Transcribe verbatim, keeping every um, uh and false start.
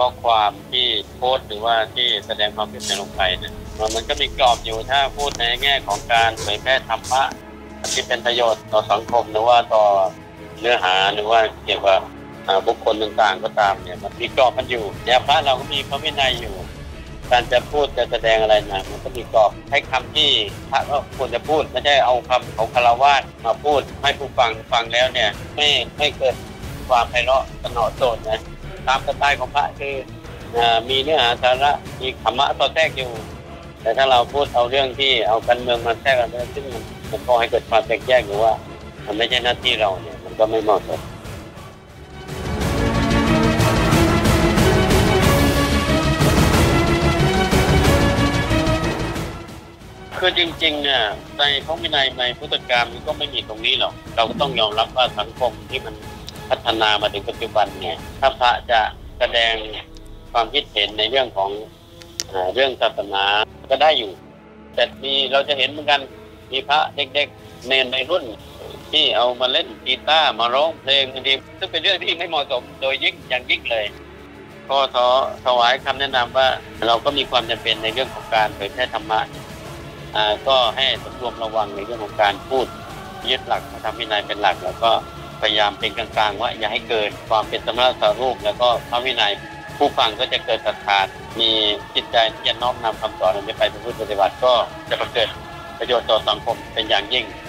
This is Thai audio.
อความที่โพสต์หรือว่าที่แสดงความคิดเห็นลงไปเนี่ยมันก็มีกรอบอยู่ถ้าพูดในแง่ของการเผยแพร่ธรรมะที่เป็นประโยชน์ต่อสังคมหรือว่าต่อเนื้อหาหรือว่าเกี่ยวกับบุคคลต่างๆก็ตามเนี่ยมันมีกรอบมันอยู่อย่างพระเราก็มีพระวินัยอยู่การจะพูดจะแสดงอะไรนะมันก็มีกรอบให้คำที่พระก็ควรจะพูดไม่ใช่เอาคำของคฤหัสถ์มาพูดให้ผู้ฟังฟังแล้วเนี่ยไม่ไม่เกิดความไพเราะสนอโสดนะตามสไตล์ของพระคือมีเนื้อหาสาระมีธรรมะสอดแทรกอยู่แต่ถ้าเราพูดเอาเรื่องที่เอาการเมืองมาแทรกกันซึ่งมันก็ให้เกิดความแตกแยกหรือว่ามันไม่ใช่หน้าที่เราเนี่ยมันก็ไม่เหมาะสมคือจริงๆเนี่ยในพระวินัยในพุทธกาลมันก็ไม่มีตรงนี้หรอกเราก็ต้องยอมรับว่าสังคมที่มันพัฒนามาถึงปัจจุบันเนี่ยถ้าพระจะแสดงความคิดเห็นในเรื่องของเรื่องศาสนาก็ได้อยู่แต่มีเราจะเห็นเหมือนกันมีพระเด็กๆเนรในรุ่นที่เอามาเล่นกีตาร์มาร้องเพลงบางทีซึ่งเป็นเรื่องที่ไม่เหมาะสมโดยยิ่งอย่างยิ่งเลยก็ขอถวายคำแนะนำว่าเราก็มีความจำเป็นในเรื่องของการเผยแพร่ธรรมะก็ให้สำรวมระวังในเรื่องของการพูดยึดหลักพระธรรมวินัยเป็นหลักแล้วก็พยายามเป็นกลางๆว่าอย่าให้เกินความเป็นสมณสารูปแล้วก็พระวินัยผู้ฟังก็จะเกิดศรัทธามีจิตใจที่จะน้อมนำคำสอนนี้ไปประพฤติปฏิบัติก็จะเกิดประโยชน์ต่อสังคมเป็นอย่างยิ่ง